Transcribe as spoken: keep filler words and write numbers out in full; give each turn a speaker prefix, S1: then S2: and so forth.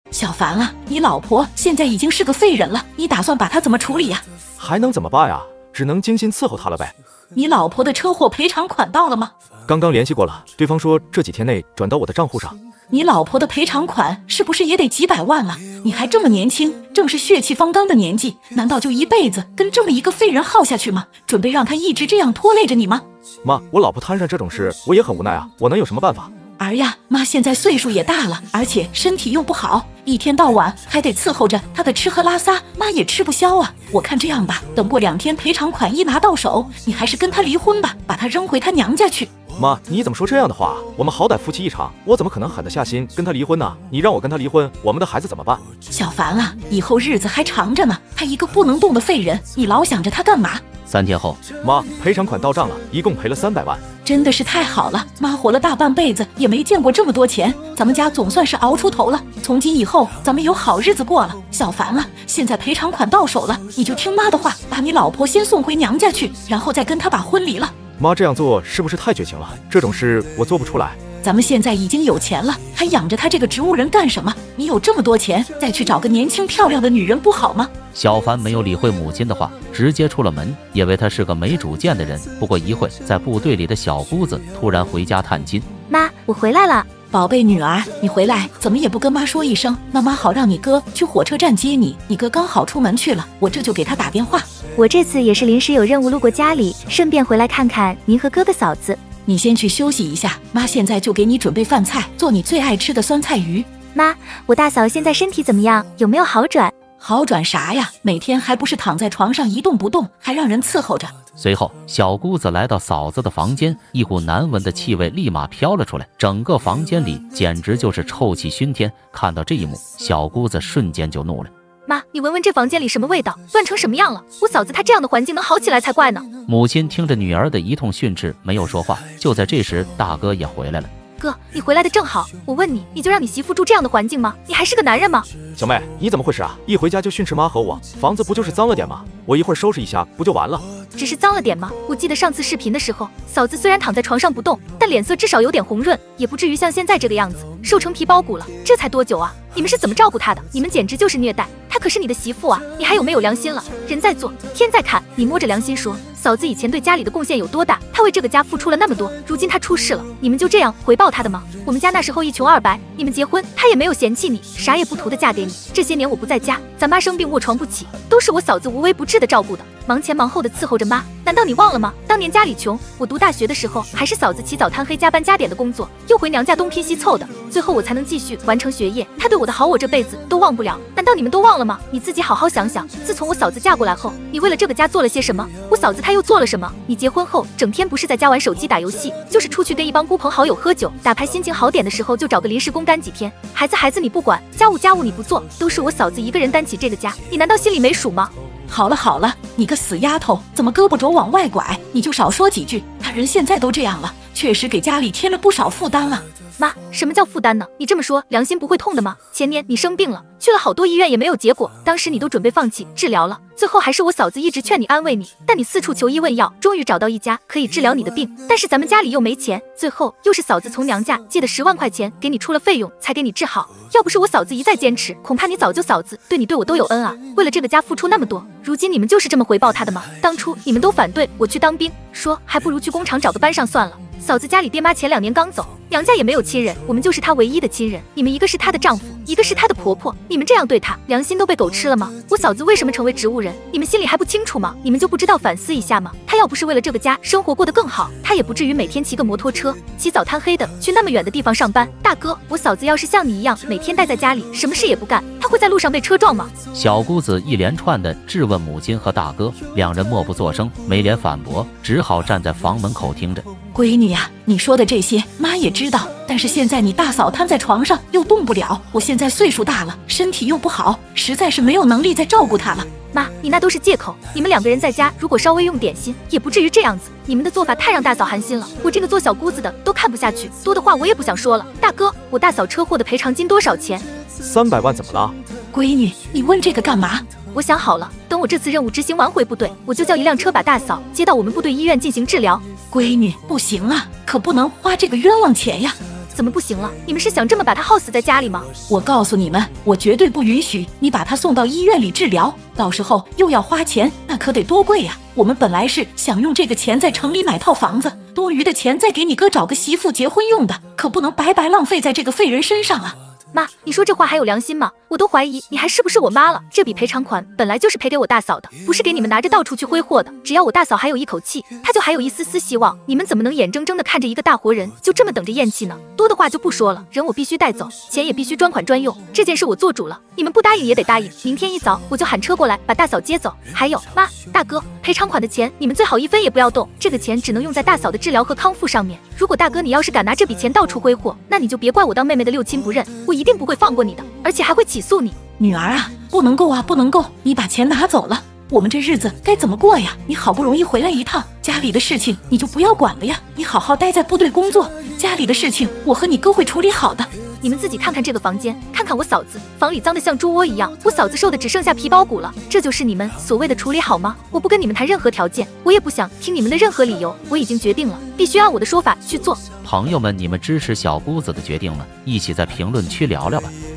S1: 小凡啊，你老婆现在已经是个废人了，你打算把她怎么处理呀？
S2: 还能怎么办呀？只能精心伺候她了呗。
S1: 你老婆的车祸赔偿款到了吗？
S2: 刚刚联系过了，对方说这几天内转到我的账户上。
S1: 你老婆的赔偿款是不是也得几百万了？你还这么年轻，正是血气方刚的年纪，难道就一辈子跟这么一个废人耗下去吗？准备让他一直这样拖累着你吗？
S2: 妈，我老婆摊上这种事，我也很无奈啊，我能有什么办法？
S1: 儿呀，妈现在岁数也大了，而且身体又不好，一天到晚还得伺候着她的吃喝拉撒，妈也吃不消啊。我看这样吧，等过两天赔偿款一拿到手，你还是跟她离婚吧，把她扔回她娘家去。
S2: 妈，你怎么说这样的话？我们好歹夫妻一场，我怎么可能狠得下心跟他离婚呢？你让我跟他离婚，我们的孩子怎么办？
S1: 小凡啊，以后日子还长着呢，他一个不能动的废人，你老想着他干嘛？
S3: 三天后，
S2: 妈，赔偿款到账了，一共赔了三百万。
S1: 真的是太好了，妈活了大半辈子也没见过这么多钱，咱们家总算是熬出头了。从今以后，咱们有好日子过了。小凡啊，现在赔偿款到手了，你就听妈的话，把你老婆先送回娘家去，然后再跟他把婚离了。
S2: 妈这样做是不是太绝情了？这种事我做不出来。
S1: 咱们现在已经有钱了，还养着他这个植物人干什么？你有这么多钱，再去找个年轻漂亮的女人不好吗？
S3: 小凡没有理会母亲的话，直接出了门，以为他是个没主见的人。不过一会，在部队里的小姑子突然回家探亲。
S4: 妈，我回来了。
S1: 宝贝女儿，你回来怎么也不跟妈说一声，那妈好让你哥去火车站接你。你哥刚好出门去了，我这就给他打电话。
S4: 我这次也是临时有任务路过家里，顺便回来看看您和哥哥嫂子。
S1: 你先去休息一下，妈现在就给你准备饭菜，做你最爱吃的酸菜鱼。
S4: 妈，我大嫂现在身体怎么样？有没有好转？
S1: 好转啥呀？每天还不是躺在床上一动不动，还让人伺候着。
S3: 随后，小姑子来到嫂子的房间，一股难闻的气味立马飘了出来，整个房间里简直就是臭气熏天。看到这一幕，小姑子瞬间就怒了。
S4: 妈，你闻闻这房间里什么味道，乱成什么样了？我嫂子她这样的环境能好起来才怪呢。
S3: 母亲听着女儿的一通训斥，没有说话。就在这时，大哥也回来了。
S4: 哥，你回来的正好，我问你，你就让你媳妇住这样的环境吗？你还是个男人吗？
S2: 小妹，你怎么回事啊？一回家就训斥妈和我，房子不就是脏了点吗？我一会儿收拾一下不就完了？
S4: 只是脏了点吗？我记得上次视频的时候，嫂子虽然躺在床上不动，但脸色至少有点红润，也不至于像现在这个样子，瘦成皮包骨了。这才多久啊？你们是怎么照顾她的？你们简直就是虐待，她可是你的媳妇啊！你还有没有良心了？人在做，天在看，你摸着良心说，嫂子以前对家里的贡献有多大？她为这个家付出了那么多，如今她出事了，你们就这样回报她的吗？我们家那时候一穷二白，你们结婚，她也没有嫌弃你，啥也不图的嫁给你。这些年我不在家，咱妈生病卧床不起，都是我嫂子无微不至的照顾的，忙前忙后的伺候着妈。难道你忘了吗？当年家里穷，我读大学的时候，还是嫂子起早贪黑加班加点的工作，又回娘家东拼西凑的，最后我才能继续完成学业。她对我的好，我这辈子都忘不了。难道你们都忘了吗？你自己好好想想，自从我嫂子嫁过来后，你为了这个家做了些什么？我嫂子她又做了什么？你结婚后整天不是在家玩手机打游戏，就是出去跟一帮孤朋好友喝酒打牌，心情好点的时候就找个临时工干几天。孩子孩子你不管，家务家务你不做，都是我嫂子一个人担起这个家，你难道心里没数吗？
S1: 好了好了，你个死丫头，怎么胳膊肘往外拐？你就少说几句。他人现在都这样了，确实给家里添了不少负担了。
S4: 妈，什么叫负担呢？你这么说，良心不会痛的吗？前年你生病了，去了好多医院也没有结果，当时你都准备放弃治疗了，最后还是我嫂子一直劝你安慰你，但你四处求医问药，终于找到一家可以治疗你的病，但是咱们家里又没钱，最后又是嫂子从娘家借的十万块钱给你出了费用才给你治好。要不是我嫂子一再坚持，恐怕你早就嫂子对你对我都有恩啊，为了这个家付出那么多，如今你们就是这么回报她的吗？当初你们都反对我去当兵，说还不如去工厂找个班上算了。嫂子家里爹妈前两年刚走，娘家也没有亲人，我们就是她唯一的亲人。你们一个是她的丈夫，一个是她的婆婆，你们这样对她，良心都被狗吃了吗？我嫂子为什么成为植物人，你们心里还不清楚吗？你们就不知道反思一下吗？她要不是为了这个家生活过得更好，她也不至于每天骑个摩托车，起早贪黑的去那么远的地方上班。大哥，我嫂子要是像你一样每天待在家里，什么事也不干，她会在路上被车撞吗？
S3: 小姑子一连串的质问母亲和大哥，两人默不作声，没脸反驳，只好站在房门口听着。
S1: 闺女呀，你说的这些妈也知道，但是现在你大嫂瘫在床上又动不了，我现在岁数大了，身体又不好，实在是没有能力再照顾她了。
S4: 妈，你那都是借口，你们两个人在家如果稍微用点心，也不至于这样子。你们的做法太让大嫂寒心了，我这个做小姑子的都看不下去，多的话我也不想说了。大哥，我大嫂车祸的赔偿金多少钱？
S2: 三百万怎么了？
S1: 闺女，你问这个干嘛？
S4: 我想好了，等我这次任务执行完回部队，我就叫一辆车把大嫂接到我们部队医院进行治疗。
S1: 闺女，不行啊，可不能花这个冤枉钱呀。
S4: 怎么不行了？你们是想这么把他耗死在家里吗？
S1: 我告诉你们，我绝对不允许你把他送到医院里治疗，到时候又要花钱，那可得多贵呀！我们本来是想用这个钱在城里买套房子，多余的钱再给你哥找个媳妇结婚用的，可不能白白浪费在这个废人身上啊！
S4: 妈，你说这话还有良心吗？我都怀疑你还是不是我妈了。这笔赔偿款本来就是赔给我大嫂的，不是给你们拿着到处去挥霍的。只要我大嫂还有一口气，她就还有一丝丝希望。你们怎么能眼睁睁地看着一个大活人就这么等着咽气呢？多的话就不说了，人我必须带走，钱也必须专款专用。这件事我做主了，你们不答应也得答应。明天一早我就喊车过来把大嫂接走。还有，妈，大哥，赔偿款的钱你们最好一分也不要动，这个钱只能用在大嫂的治疗和康复上面。如果大哥你要是敢拿这笔钱到处挥霍，那你就别怪我当妹妹的六亲不认，我一定不会放过你的，而且还会起诉你。
S1: 女儿啊，不能够啊，不能够！你把钱拿走了，我们这日子该怎么过呀？你好不容易回来一趟，家里的事情你就不要管了呀！你好好待在部队工作，家里的事情我和你哥会处理好的。
S4: 你们自己看看这个房间，看看我嫂子，房里脏得像猪窝一样，我嫂子瘦的只剩下皮包骨了，这就是你们所谓的处理好吗？我不跟你们谈任何条件，我也不想听你们的任何理由，我已经决定了，必须按我的说法去做。
S3: 朋友们，你们支持小姑子的决定吗？一起在评论区聊聊吧。